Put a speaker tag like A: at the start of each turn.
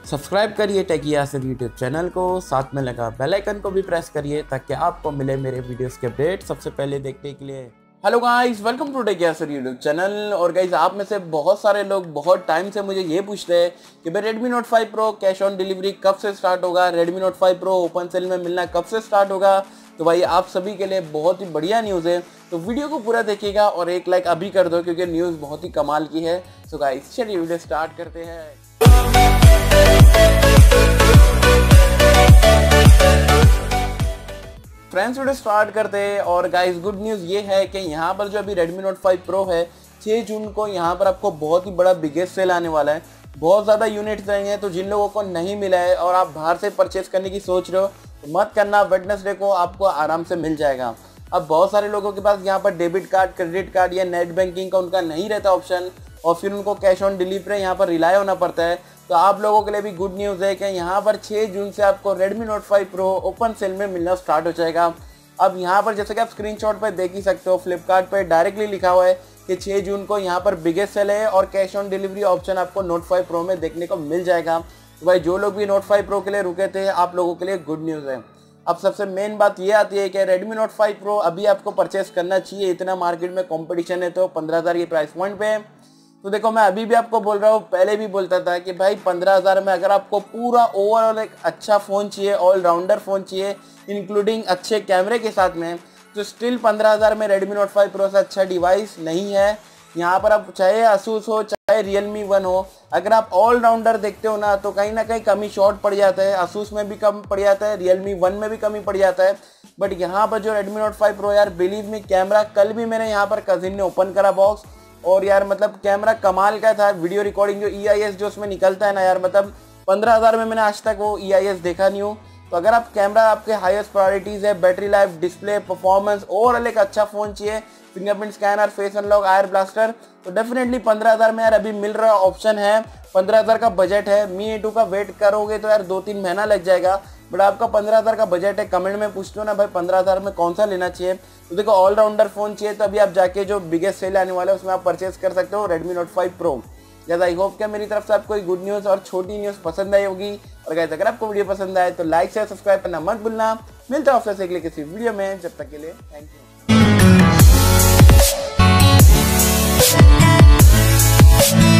A: Subscribe करिए take Yasir YouTube channel को, साथ में लगा बेल आइकन को भी प्रेस करिए ताकि आपको मिले मेरे वीडियोस के अपडेट सबसे पहले देखने के लिए। Hello guys, welcome to Tech Yasir YouTube channel. और गाइस, आप में से बहुत सारे लोग बहुत टाइम से मुझे ये पूछते हैं कि भाई Redmi Note 5 Pro cash on delivery कब से स्टार्ट होगा, Redmi Note 5 Pro open sale में मिलना कब से स्टार्ट होगा। तो भाई आप सभी के लिए बहुत ही बढ़िया न्यूज़ है, तो वीडियो को पूरा देखिएगा और एक लाइक अभी कर दो क्योंकि न्यूज़ बहुत ही कमाल की है। सो गाइस चलिए वीडियो स्टार्ट करते हैं। फ्रेंड्स वीडियो स्टार्ट करते हैं। और गाइस गुड न्यूज़ ये है कि यहाँ पर जो अभी Redmi Note 5 Pro है 6 जून को यहाँ पर आपको बहुत ही बड़ा बिगेस्ट सेल आने वाला है। बहुत ज़्यादा यूनिट्स रहेंगे, तो जिन लोगों को नहीं मिला है और आप बाहर से परचेस करने की सोच रहे हो तो मत करना, वेडनेसडे को आपको आराम से मिल जाएगा। अब बहुत सारे लोगों के पास यहाँ पर डेबिट कार्ड, क्रेडिट कार्ड या नेट बैंकिंग का उनका नहीं रहता ऑप्शन और फिर उनको कैश ऑन डिलीवरी यहाँ पर रिलाय होना पड़ता है। तो आप लोगों के लिए भी गुड न्यूज़ है कि यहाँ पर 6 जून से आपको Redmi Note 5 Pro open sale में मिलना स्टार्ट हो जाएगा। अब यहाँ पर जैसे कि आप स्क्रीनशॉट पर देख ही सकते हो, फ्लिपकार्ट पर डायरेक्टली लिखा हुआ है कि 6 जून को यहाँ पर बिगेस्ट सेल है और कैश ऑन डिलीवरी ऑप्शन आपको Note 5 Pro में देखने को मिल जाएगा। तो भाई जो लोग भी Note 5 Pro के लिए रुके थे, आप लोगों के लिए गुड न्यूज़ है। अब सबसे मेन बात ये आती है कि Redmi Note 5 Pro अभी आपको परचेस करना चाहिए, इतना मार्केट में कंपटीशन है, तो 15,000 ये प्राइस पॉइंट पे है। तो देखो मैं अभी भी आपको बोल रहा हूँ, पहले भी बोलता था कि भाई 15,000 में अगर आपको पूरा ओवरऑल एक अच्छा फ़ोन चाहिए, ऑलराउंडर फ़ोन चाहिए इंक्लूडिंग अच्छे कैमरे के साथ में, तो स्टिल 15,000 में Redmi Note 5 Pro से अच्छा डिवाइस नहीं है। यहाँ पर आप चाहे Asus हो चाहे Realme 1 हो, अगर आप ऑलराउंडर देखते हो ना तो कहीं ना कहीं कमी शॉर्ट पड़ जाता है। Asus में भी कम पड़ जाता है, Realme 1 में भी कमी पड़ जाता है। बट यहाँ पर जो Redmi Note 5 Pro यार, बिलीव मी, कैमरा कल भी मैंने यहाँ पर कजिन ने ओपन करा बॉक्स और यार मतलब कैमरा कमाल का था। वीडियो रिकॉर्डिंग जो EIS जो उसमें निकलता है ना यार, मतलब 15,000 में मैंने आज तक वो EIS देखा नहीं हूँ। तो अगर आप कैमरा आपके हाईएस्ट प्रायोरिटीज़ है, बैटरी लाइफ, डिस्प्ले, परफॉर्मेंस और एक अच्छा फ़ोन चाहिए, fingerprint scanner, face unlock, IR blaster, तो डेफिनेटली 15,000 में यार अभी मिल रहा ऑप्शन है। 15,000 का बजट है, Mi A2 का वेट करोगे तो यार 2-3 महीना लग जाएगा। बट आपका 15,000 का बजट है, कमेंट में पूछते हो ना भाई 15,000 में कौन सा लेना चाहिए। तो देखो ऑलराउंडर फ़ोन चाहिए तो अभी आप जाके जो बिगेस्ट सेल आने वाला है उसमें आप परचेस कर सकते हो Redmi Note 5 Pro। जैसा आई होप क्या मेरी तरफ से आपको गुड न्यूज़ और छोटी न्यूज़ पसंद आई होगी। और गाइस अगर आपको वीडियो पसंद आए तो लाइक शेयर सब्सक्राइब करना मत भूलना। मिलता है आपसे अगले किसी वीडियो में, जब तक के लिए थैंक यू।